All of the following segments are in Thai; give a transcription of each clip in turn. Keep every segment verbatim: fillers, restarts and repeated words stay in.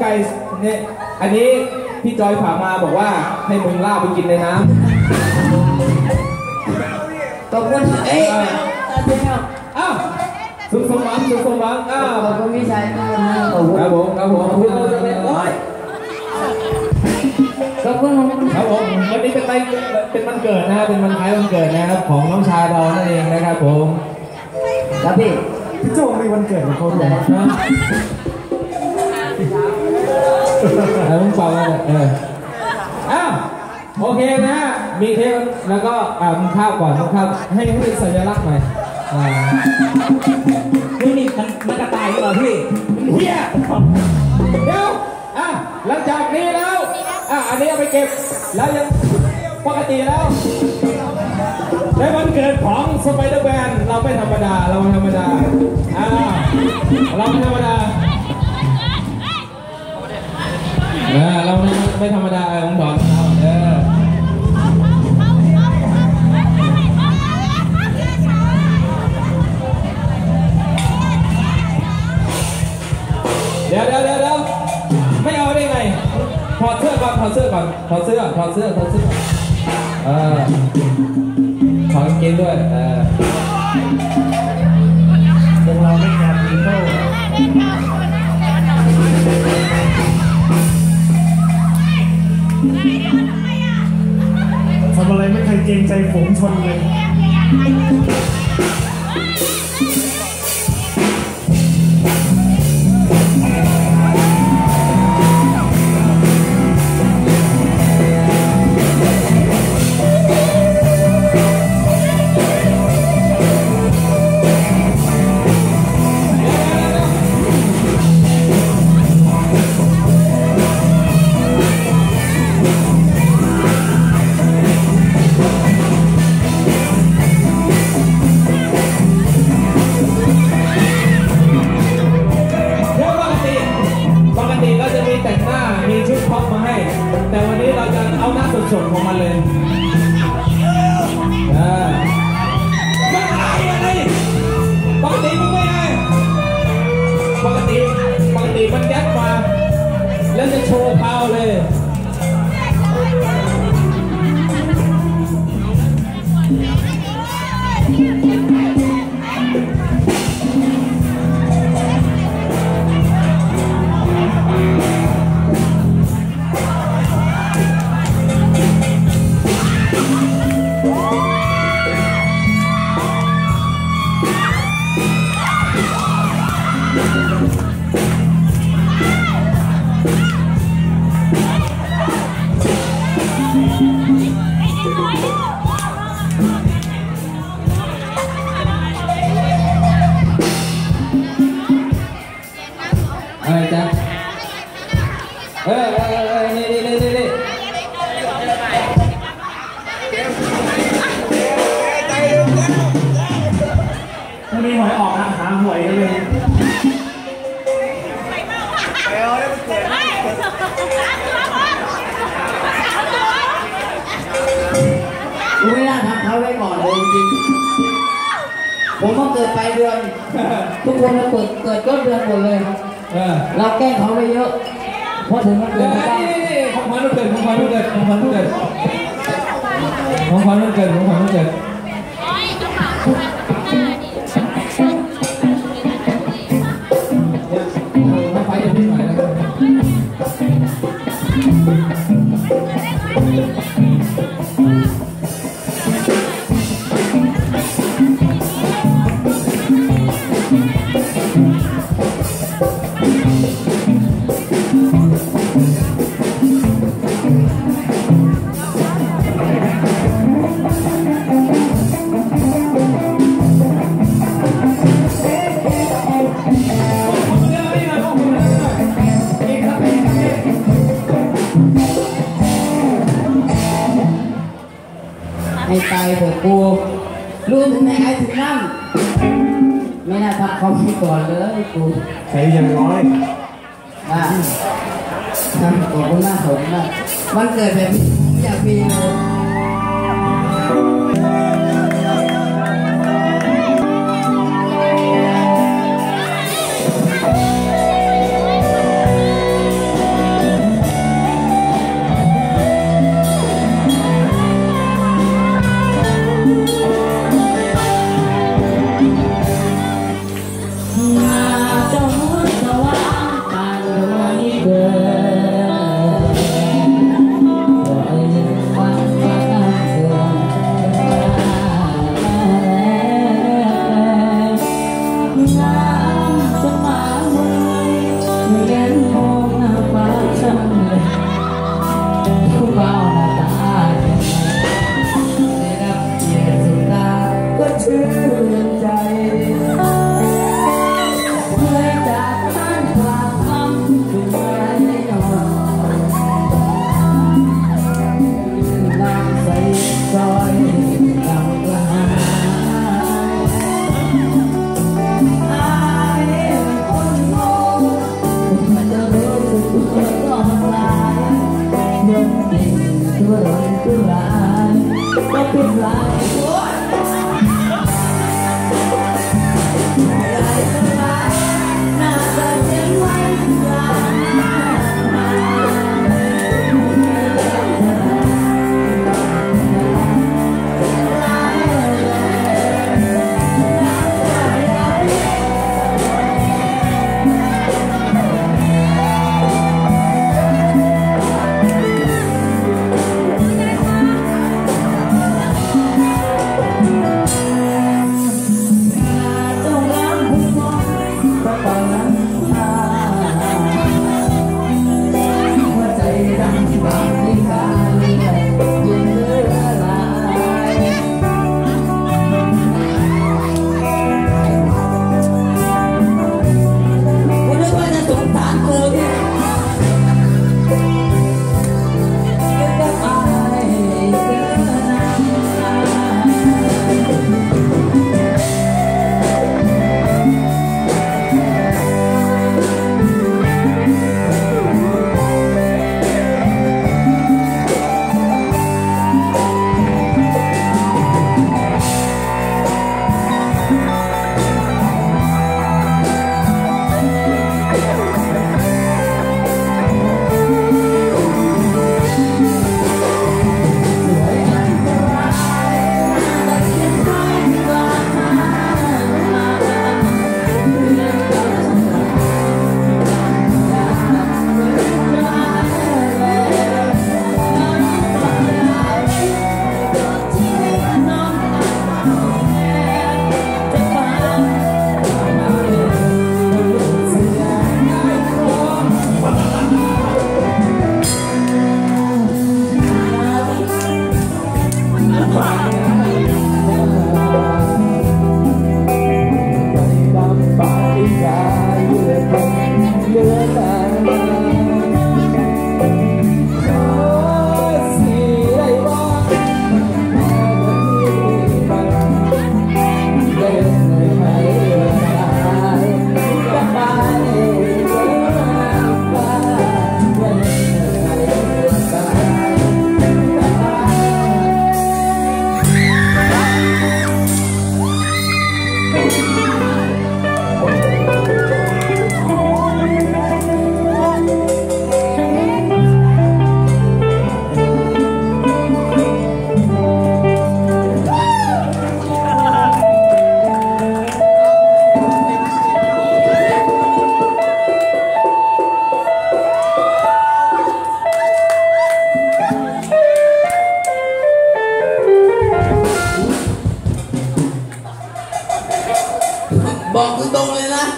ก่เนี่ยอันนี้พี่จอยฝากมาบอกว่าให้มึงล่าไปกินในน้ำขอบคุณเอ๊ะอ้าวสุขสมหวังสุขสมหวังอ้าวขอบคุณพี่ชายครับผมครับผมขอบคุณขอบคุณครับผมวันนี้เป็นไปเป็นวันเกิดนะเป็นวันคล้ายวันเกิดนะครับของน้องชายเรานั่นเองนะครับผมครับพี่พี่โจมีวันเกิดของเขาด้วยนะแล้วมึงฟังเลยเอออ้าวโอเคนะมีเทปแล้วก็อ่ามึงข้าวก่อนมึงข้าวให้ให้เป็นสัญลักษณ์หน่อยอ่านี่นี่มันมันกระต่ายเหรอพี่เฮียเดี๋ยวอ่ะหลังจากนี้แล้วอ่ะอันนี้เอาไปเก็บแล้วยังปกติแล้วในวันเกิดของสไปเดอร์แมนเราไม่ธรรมดาเราไม่ธรรมดาอ่าเราไม่ธรรมดาเออเราไม่ไม่ธรรมดาของดอนเราเออเดี๋ยวเดี๋ยวเดี๋ยวไม่เอาได้ไงถอดเสื้อก่อนถอดเสื้อก่อนถอดเสื้อถอดเสื้อถอดเสื้อเออถอดกางเกงด้วยเออพวกเราไม่อยากมีโต้ทำอะไรไม่เคยเกรงใจฝูงชนเลยสดของมันเลยอ่าไม่ไงอะไรปกติมันไม่ไงปกติปกติมันยัดมาแล้วจะโชว์พาวเลยอะไรจ๊ะเออเออเออนี่นี่นี่นี่ถ้ามีหวยออกนะหาหวยกันเลยไม่น่าทำเขาไว้ก่อนเลยจริงผมก็เกิดไปเดือนทุกคนเราเกิดเกิดก็เดือนหมดเลยเราแกล้งเขาไปเยอะเพราะถึงมันเกิดไม่ได้ของขวัญวันเกิดของขวัญวันเกิดของขวัญวันเกิดของขวัญวันเกิดของขวัญวันเกิดมาไฟจะพิ้งหน่อยนะครับให้ตายเถอะกูรู้ถึงไหนไอ้ถึงนั่นไม่น่าทำคอมให้ก่อนเลยกูใช้ยังน้อยอ่ะขอบคุณมากขอบคุณมากวันเกิดแบบอยากมีเลยชื่นใจเมื่อจากบ้านกลางคำถึงไรนอนน้ำใสซอยลำกลางอายคนโง่มันจะรู้สึกตัวก็ลายเมื่อเด็กตัวร้อนตัวลายก็เป็นลายบอกตรงๆเลยนะ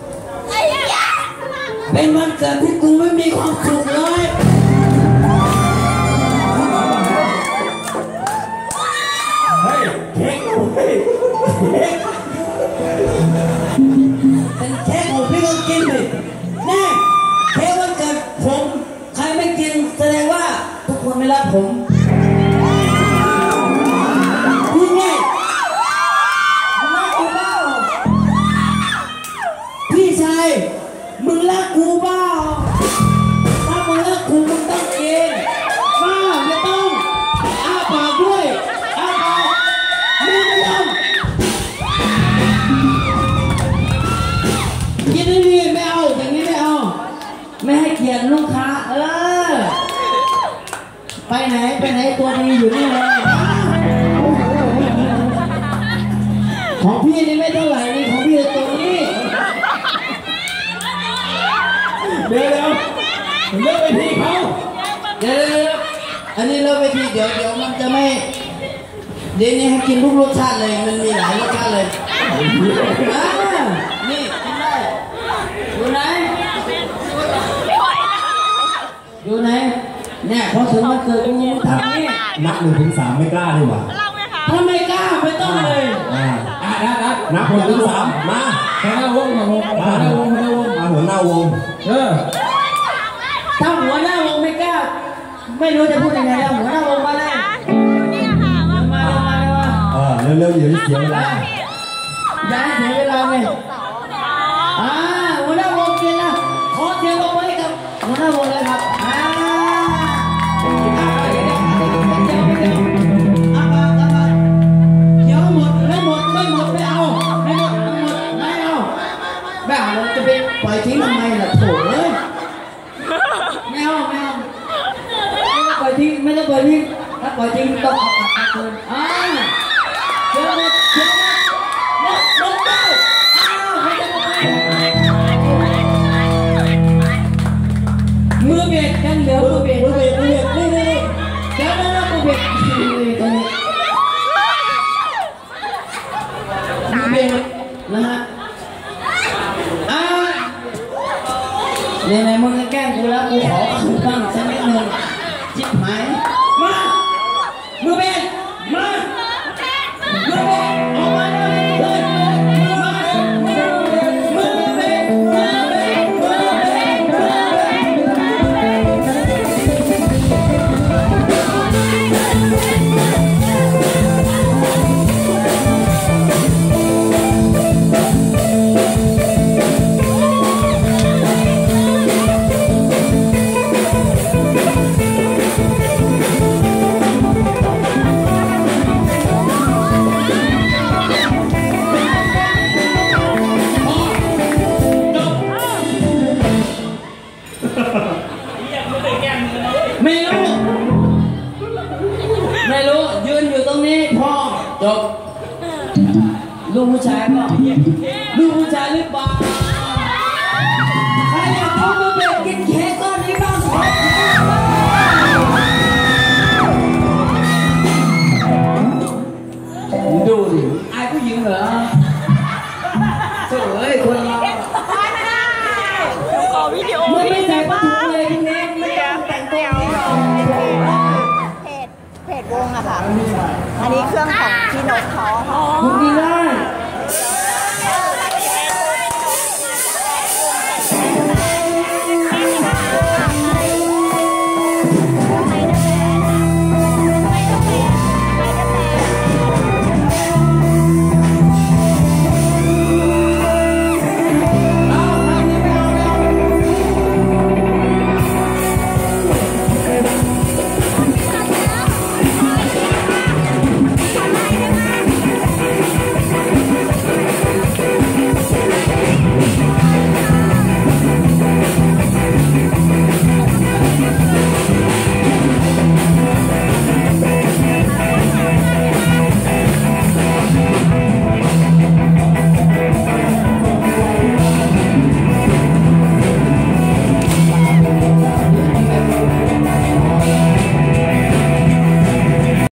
เป็นวันเกิดที่กูไม่มีความสุขเลยเฮ้ยเค้กเฮ้ยเค้กเป็นเค้กของพี่ก็กินดิแน่เค้กวันเกิดผมใครไม่กินแสดงว่าทุกคนไม่รักผมพี่ไงรักกูเปล่าพี่ชายมึงรักกูเปล่าถ้ามึงรักกูมึงต้องกินบ้าไม่ต้องอ้าปากด้วยอ้าปากมึงไม่ต้องกินได้ดีไม่เอาอย่างนี้ไม่เอาไม่ให้เกียรติลูกค้าเออไปไหนไปไหนตัวดีอยู่นี่เลยของพี่นี่ไม่เท่าไหร่นี่ของพี่ตัวนี้เดี๋ยวเดี๋ยวเลิกไปทีเขาเดี๋ยวเดี๋ยวอันนี้เลิกไปทีเดี๋ยวเดี๋ยวมันจะไม่เดี๋ยวนี้ให้กินทุกรสชาติเลยมันมีหลายรสชาติเลยอ่านี่กินได้อยู่ไหนอยู่ไหนเนี่ยพอถึงวันเกิดกูทำนี่นับหนึ่งถึงสามไม่กล้าดีกว่าถ้าไม่กล้าไม่ต้องเลยนับหนึ่งถึงสามมาหัวหน้าวงหัวหน้าวงหัวหน้าวงหัวหน้าวงมาหัวหน้าวงเออถ้าหัวหน้าวงไม่กล้าไม่รู้จะพูดยังไงแล้วหัวหน้าวงมาเลยมามามาเออเร็วๆเดี๋ยวเสียเวลาอย่าให้เสียเวลาเลยอ่าหัวหน้าวงเกียร์นะขอเสียงปรบมือให้กับหัวหน้าวงเลยครับอ่าเดี๋ยวหมดไม่หมดไม่หมดไม่เอาไม่หมดไม่หมดไม่เอาไม่เอาเราจะไปปล่อยทิ้งทำไมล่ะโถ่เอ้ยไม่เอาไม่เอาไม่ต้องปล่อยทิ้งไม่ต้องปล่อยทิ้งถ้าปล่อยทิ้งต้องเอากลับมาคืนอ่าเดี๋ยวหมดเดี๋ยวหมดหมดเต้าอ้าวไม่ต้องมือเบียดกันเดี๋ยวมือเบียดมือเบียดมือเบียดนี่นี่นี่เดี๋ยวนะมือเบียดตรงนี้มือเบียดนะฮะอ่าเนี่ยไหนมึงจะแกล้งกูแล้วกูขอคืนบ้างสักนิดนึงจิบหายมามือเบียดมามือเบียดออกมาเลยเลยมามือเบียดมือเบียดมือเบียดมือเบียดมือเบียไม่รู้ไม่รู้ยืนอยู่ตรงนี้พอจบลูกผู้ชายเปล่าลูกผู้ชายหรือเปล่าใครอยากเอามือเบรกกินเค้กก้อนนี้บ้างดูดิไอ้ผู้หญิงเหรอเจ๋ยคนเราขอวิดีโอไม่ไม่ใส่ผ้าถุงเลยทีนี้ไม่ต้องแต่งตัวนี้หรอกเพจเพจวงอะค่ะ อันนี้เครื่องของพี่นกเขาคุณดีได้